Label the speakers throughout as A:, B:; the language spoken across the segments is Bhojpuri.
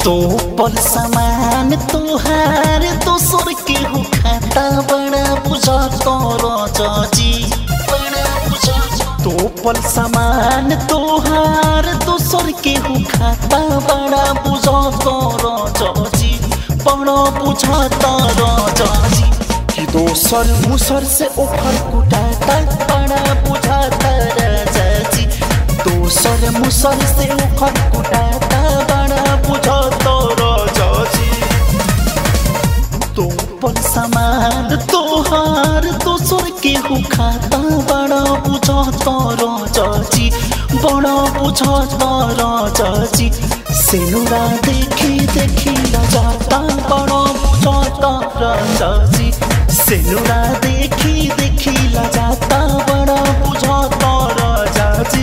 A: तो पल सामान तोहार दोसर के हो खाता बड़ा बुझा तोरो जाजी बड़ा बुझा तो पल सामान तोहार दोसर के हो खाता बड़ा बुझा तोरो जाजी बड़ा बुझा तोरो जाजी कि दोसर मुसर से ओखर कुटाता बड़ा बुझा तारा जाजी दोसर मुसर से ओखर कुटाता बड़ा बुझा तोरो जाजी तो पल सामान तोहार दोसर के हो खाता बड़ा बुझा तोरो जाजी बड़ा बुझा तोरो जाजी सेनुरा देखी देखी जाता बड़ा बुझा तोरो जाजी सेनुरा देखी देखी जाता बड़ा बुझा तोरो जाजी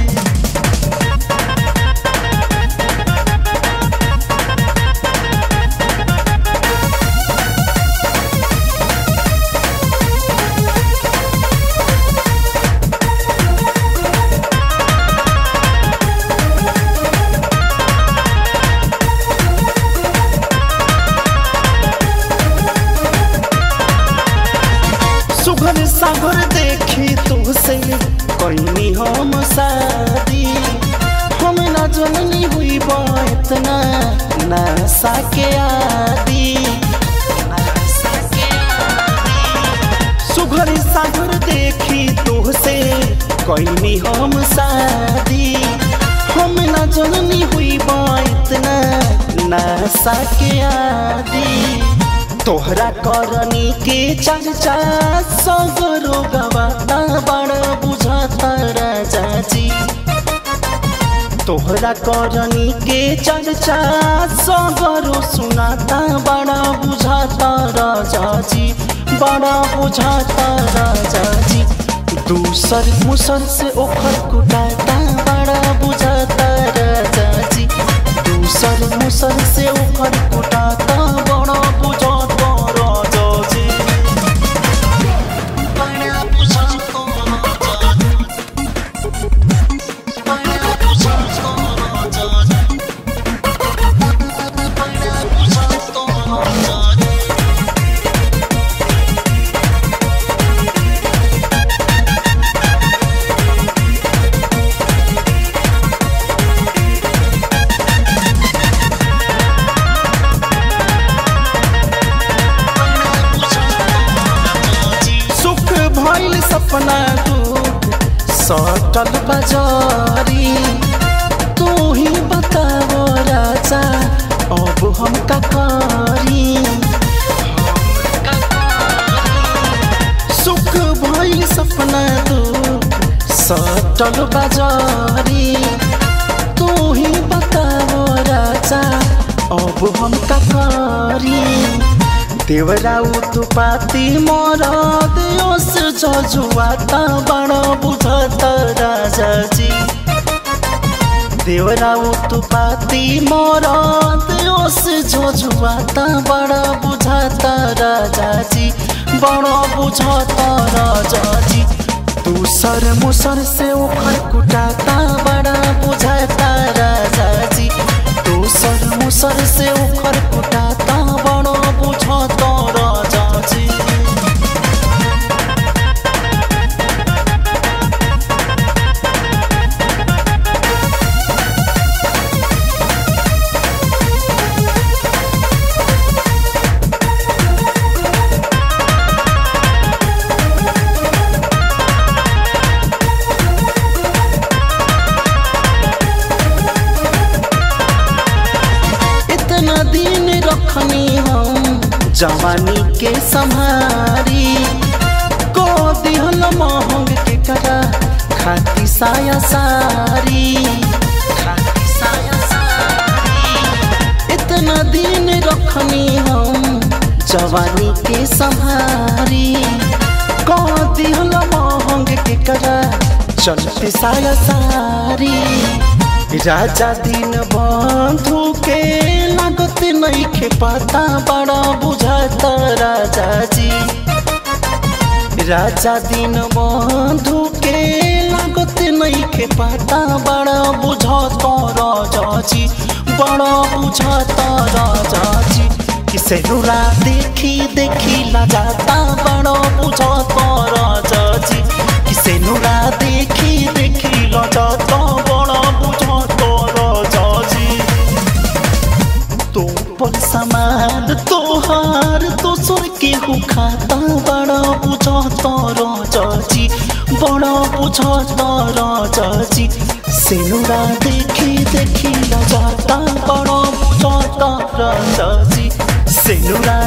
A: सुघर सागर देखी तुझसे कहीं हम शादी हम ना जननी हुई इतना नशा के आदि सुघर सागर देखी तुझसे कहीं हम शादी हम ना जननी हुई इतना नशा के आदि तोहरा करनी के चर्चा सगरो गवाता बड़ा बुझाता राजाजी तोहरा करनी के चर्चा सगरो सुनाता बड़ा बुझाता राजाजी बड़ा बुझाता राजाजी दूसर मुसर से ओखर कुटाता बड़ा बुझाता राजाजी दूसर मुसर से ओखर कुटाता बड़ा बुझाता सपना टूट सटल बाजारी तू ही बताओ राजा अब हम का करी सुख भइल सपना टूट सटल बाजारी तू ही बताओ राजा अब हम का करी देवरा उत्पाती मोरा देश जजुआता बड़ा बुझाता राजाजी देवरा उत्पाती मोरा देश जजुआता बड़ा बुझाता राजाजी बड़ा बुझाता राजाजी दूसर मुसर से ओखर कुटाता बड़ा बुझाता राजाजी दूसर मुसर से ओखर कुटाता बड़ा बुझाता राजाजी इतना दिन रखनी हम जवानी के संहारी को दिहल महंग के करा खाती साया सारी इतना दिन रखनी हम जवानी के संहारी को दिहल महंग के करा चलती साया सारी राजा दिन बंधु के लागत नहीं खे पाता बड़ा बुझाता राजाजी राजा दिन बंधु के लागत नहीं खे पाता बड़ा बुझाता राजाजी बड़ा बुझाता राजा जी किसे नुरा देखी देखी ला जाता बड़ा बुझाता राजा जी किसे नुरा देखी देखी ला जाता बड़ा बुझाता राजा जी तो पर सामान तोहार दोसर के हो खाता बड़ा बुझाता राजा जी बड़ा बुझाता राजा जी सेनुरा देखी देखी ला जाता बड़ा बुझाता राजा जी सेनुरा